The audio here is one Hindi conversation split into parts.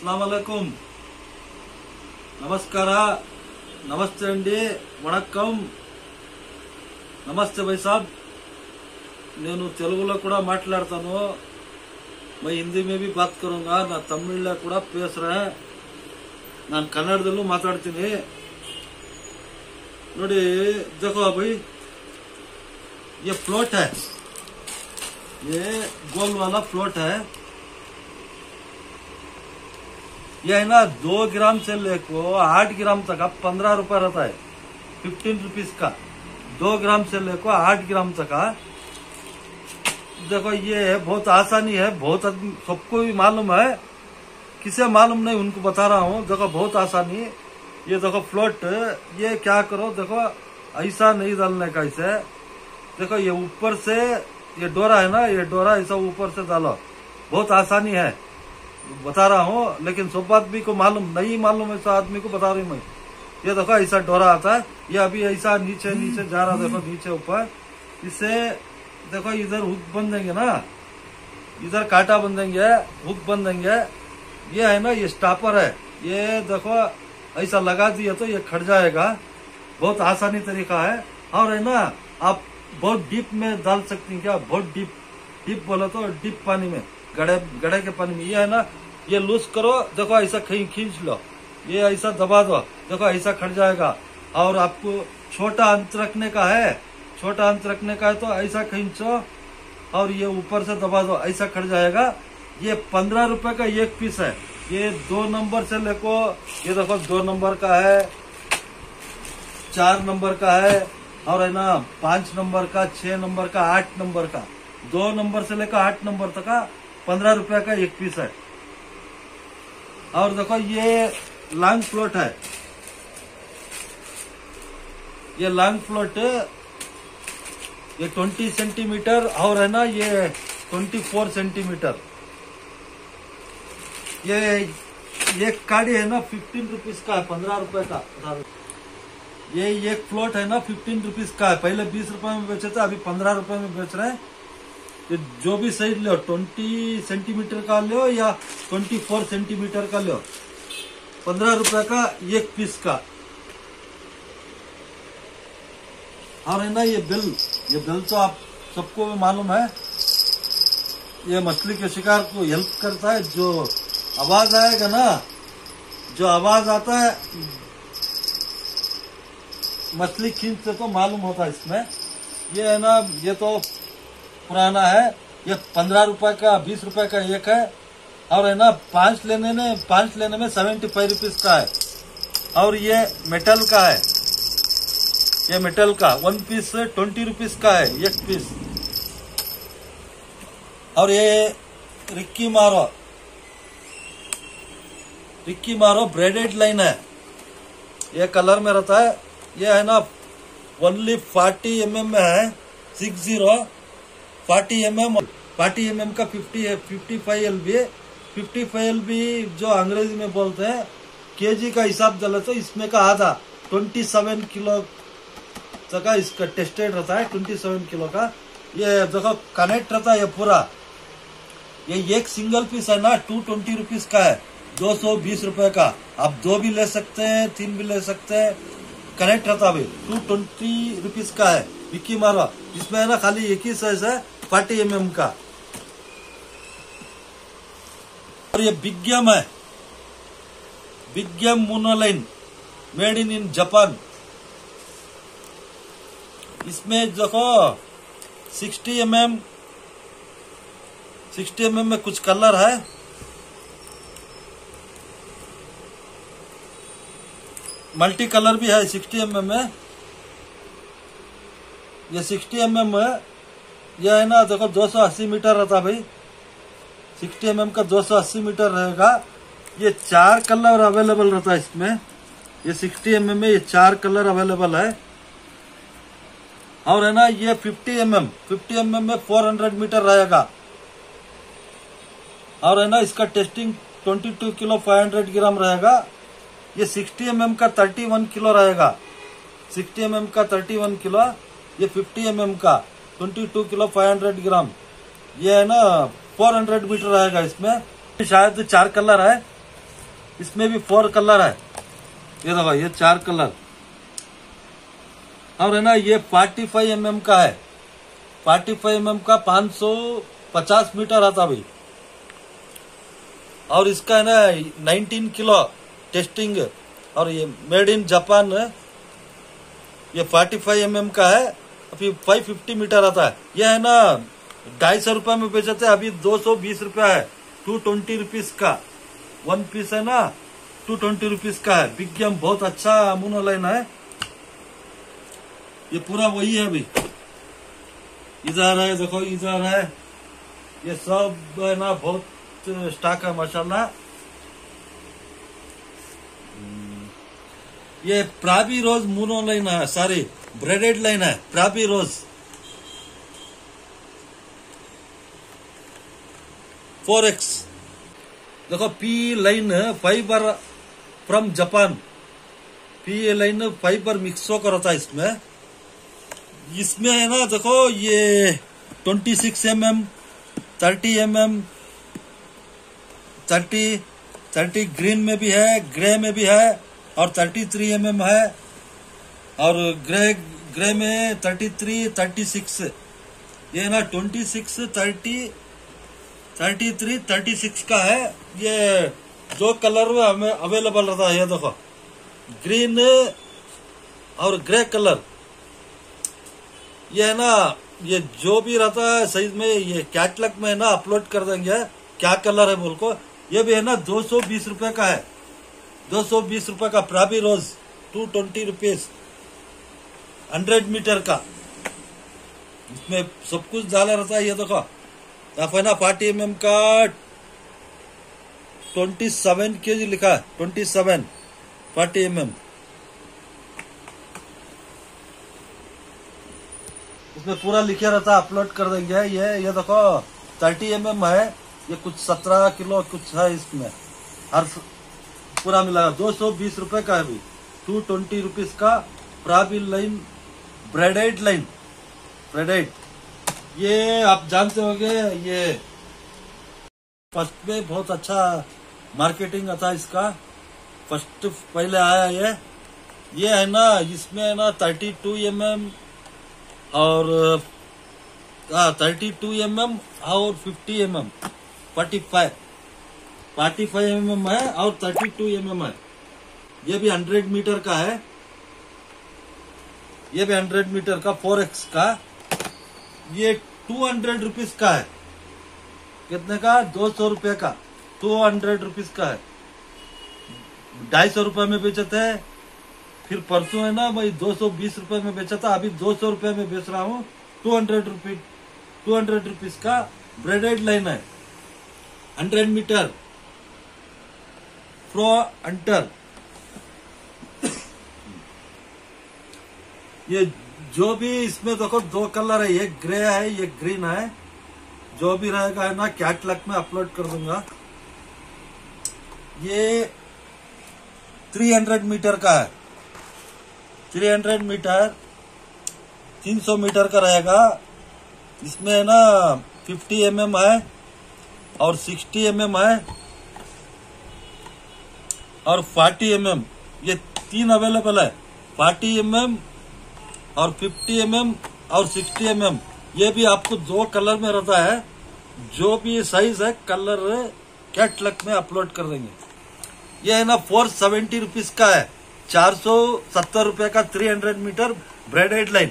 अस्सलाम वालेकुम नमस्कार नमस्ते अंडी वणक्कम नमस्ते भाई साहब నేను తెలుగులో కూడా మాట్లాడతాను मैं हिंदी में भी बात करूंगा ना तमिल ಕೂಡ पेस रहे ನಾನು ಕನ್ನಡದಲ್ಲೂ ಮಾತಾಡ್ತೀನಿ ನೋಡಿ देखो भाई ये फ्लोट है ये गोल वाला फ्लोट है ये है ना 2 ग्राम से लेकर 8 ग्राम तक अब 15 रुपए रहता है 15 रुपीज का 2 ग्राम से लेकर 8 ग्राम तक का देखो ये बहुत आसानी है बहुत सबको भी मालूम है किसे मालूम नहीं उनको बता रहा हूँ देखो बहुत आसानी ये देखो फ्लोट ये क्या करो देखो ऐसा नहीं डालने का इसे देखो ये ऊपर से ये डोरा है ना ये डोरा ऐसा ऊपर से डालो बहुत आसानी है बता रहा हूँ लेकिन सब आदमी को मालूम नहीं मालूम ऐसा आदमी को बता रही हूँ मैं ये देखो ऐसा डोरा आता है ये अभी ऐसा नीचे नीचे जा रहा देखो नीचे ऊपर इसे देखो इधर हुक बन देंगे ना इधर कांटा बन देंगे हुक बन देंगे ये है ना ये स्टॉपर है ये देखो ऐसा लगा दिया तो ये खड़ जाएगा बहुत आसानी तरीका है और है ना आप बहुत डीप में डाल सकती हैं क्या बहुत डीप बोलो तो डीप पानी में गड्ढे के पानी में ये है ना ये लूज करो देखो ऐसा कहीं खींच लो ये ऐसा दबा दो देखो ऐसा खड़ जाएगा और आपको छोटा अंत रखने का है छोटा अंत रखने का है तो ऐसा खींचो और ये ऊपर से दबा दो ऐसा खड़ जाएगा ये 15 रुपए का एक पीस है ये 2 नंबर से लेको ये देखो 2 नंबर का है 4 नंबर का है और है ना 5 नंबर का 6 नंबर का 8 नंबर का 2 नंबर से लेकर 8 नंबर तक का 15 रुपए का एक पीस है और देखो ये लॉन्ग फ्लोट है ये लॉन्ग फ्लोट ये 20 सेंटीमीटर और है ना ये 24 सेंटीमीटर ये एक काड़ी है ना 15 रुपीज का है 15 रुपए का ये एक फ्लोट है ना 15 रुपीज का है पहले 20 रुपए में बेचे थे अभी 15 रुपए में बेच रहे हैं ये जो भी साइज लो 20 सेंटीमीटर का लो या 24 सेंटीमीटर का लो 15 रुपए का एक पीस का और है ना ये बिल तो आप सबको भी मालूम है ये मछली के शिकार को हेल्प करता है जो आवाज आएगा ना जो आवाज आता है मछली खींचते तो मालूम होता है इसमें ये है ना ये तो पुराना है ये 15 रुपए का 20 रुपए का एक है और है ना 5 लेने में 75 रुपीज का है और ये मेटल का है ये मेटल का 1 पीस 20 रुपीज का है एक पीस और ये रिक्की मारो ब्रेडेड लाइन है ये कलर में रहता है ये है ना ओनली 40 mm में है 60 40 mm का 50 है 55 LB 55 LB जो अंग्रेजी में बोलते हैं केजी का हिसाब डाले तो इसमें का आधा 27 किलो का इसका टेस्टेड रहता है 27 किलो का ये देखो कनेक्ट रहता है ये पूरा ये एक सिंगल पीस है ना 220 रुपीज का है 220 रुपए का आप 2 भी ले सकते हैं 3 भी ले सकते हैं कनेक्ट रहता है 220 रुपीज का है विक्की मारो इसमें है ना खाली एक ही साइज है 40 mm का और ये बिग्गम है बिग्गम मोनोलाइन मेड इन जापान इसमें देखो 60 mm में कुछ कलर है मल्टी कलर भी है 60 mm में ये 60 mm है ये है ना देखो 280 मीटर रहता भाई 60 mm का 280 मीटर रहेगा ये 4 कलर अवेलेबल रहता है इसमें ये 60 mm में ये 4 कलर अवेलेबल है और है ना ये 50 mm में 400 मीटर रहेगा और है ना इसका टेस्टिंग 22 किलो 500 ग्राम रहेगा ये 60 mm का 31 किलो रहेगा 60 mm का 31 किलो ये 50 mm का 22 किलो 500 ग्राम ये है ना 400 मीटर रहेगा इसमें शायद 4 कलर है इसमें भी 4 कलर है। ये देखो, ये 4 कलर। और है ना, ये 45 mm का है। 45 mm का 550 मीटर आता भाई। और इसका है ना 19 किलो टेस्टिंग, और ये मेड इन जापान। ये 45 mm का है, अभी 550 मीटर आता है। ये है ना 250 रुपए में बेचते हैं, अभी 220 रुपया है। 220 रुपीज का 1 पीस है ना, 220 रुपीज का है। बिग गेम बहुत अच्छा मोनोलाइन है। ये पूरा वही है भाई। इधर है, देखो इधर है, ये सब है ना बहुत स्टॉक है माशाल्लाह। ये प्राबी रोज मोनोलाइन है, सॉरी ब्रेडेड लाइन है, प्राबी रोज 4X। देखो PE line fiber from Japan. PE line fiber mix होकर होता है इसमें। इसमें है ना देखो, ये 26 mm, 30 mm, 30 ग्रीन में भी है, ग्रे में भी है, और 33 mm है, और ग्रे में 33, 36। ये ना 26, 30, 33, 36 का है। ये जो कलर में हमें अवेलेबल रहता है, ये देखो ग्रीन और ग्रे कलर। ये है ना, ये जो भी रहता है साइज में, ये कैटलॉग में है ना अपलोड कर देंगे क्या कलर है बोल को। ये भी है ना 220 रुपए का है, 220 रुपए का प्राबी रोज, 220 रुपीज 100 मीटर का। इसमें सब कुछ डाला रहता है। ये देखो आप है ना 40 mm का 27 kg लिखा है, 27 40 mm। इसमें पूरा लिखे रहता है, अपलोड कर देंगे। ये देखो 30 mm है, ये कुछ 17 किलो कुछ है इसमें, हर पूरा मिला 220 रुपए का है भी। 220 रुपीज का प्राबी लाइन ब्रेडेड लाइन, ब्रेडेड। ये आप जानते होंगे, ये फर्स्ट में बहुत अच्छा मार्केटिंग था इसका, फर्स्ट पहले आया ये है ना। इसमें है ना 32 mm और 32 mm और 50 mm, 45 mm है, और 32 mm है। ये भी 100 मीटर का है, ये भी 100 मीटर का 4X का। ये 200 रुपीज का है। कितने का? 200 रुपये का, 200 रुपीज का है। 250 रुपए में बेचते हैं, फिर परसों है ना भाई 220 रुपए में बेचा था, अभी 200 रुपए में बेच रहा हूँ। 200 रुपीज का ब्रेडेड लाइन है, 100 मीटर प्रो अंटर। ये जो भी इसमें देखो 2 कलर है, ये ग्रे है, ये ग्रीन है। जो भी रहेगा है ना कैटलॉग में अपलोड कर दूंगा। ये 300 मीटर का है, 300 मीटर 300 मीटर का रहेगा। इसमें है ना 50 mm है और 60 mm है और 40 mm। ये 3 अवेलेबल है, 40 mm और 50 mm और 60 mm। ये भी आपको 2 कलर में रहता है। जो भी साइज है कलर कैटलॉग में अपलोड कर देंगे। ये है ना 470 रुपीज का है, 470 रुपए का 300 मीटर ब्रेडेड लाइन।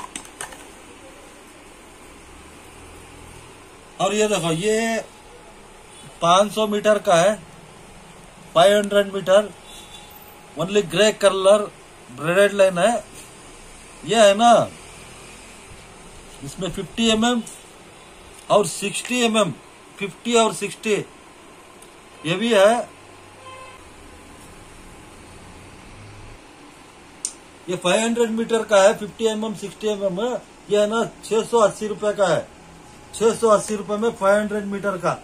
और ये देखो ये 500 मीटर का है, 500 meter only grey colour braided line है। ये है ना इसमें 50 mm और 60 mm, 50 और 60 ये भी है। ये 500 मीटर का है, 50 mm 60 mm। ये है ना 680 रुपए का है, 680 रुपए में 500 मीटर का।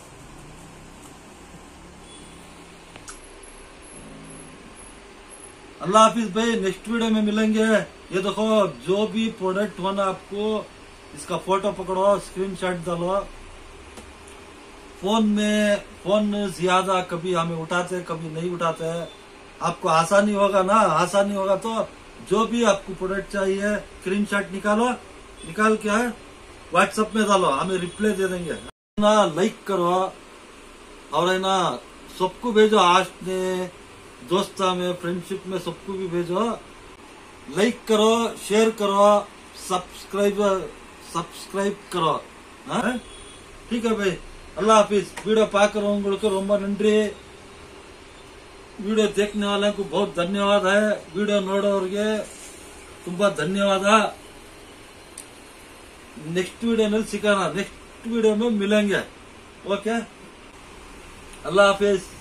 अल्लाह हाफिज भाई, नेक्स्ट वीडियो में मिलेंगे। ये देखो जो भी प्रोडक्ट होना, आपको इसका फोटो पकड़ो, स्क्रीनशॉट डालो, फोन ज्यादा कभी हमें उठाते कभी नहीं उठाते हैं। आपको आसानी होगा ना, आसानी होगा तो जो भी आपको प्रोडक्ट चाहिए स्क्रीनशॉट निकाल के व्हाट्सएप में डालो, हमें रिप्लाई दे देंगे ना। लाइक करो और है ना सबको भेजो, आज ने दोस्ता में फ्रेंडशिप में सबको भी भेजो। लाइक करो, शेयर करो, सब्सक्राइब करो। हाँ ठीक है भाई, अल्लाह हाफिज। वीडियो पाकर रोम नंरी। वीडियो देखने वाले को बहुत धन्यवाद है। वीडियो नोडोर्गे ತುಂಬಾ धन्यवाद। नेक्स्ट वीडियो में सिखाना, नेक्स्ट वीडियो में मिलेंगे। ओके, अल्लाह हाफिज।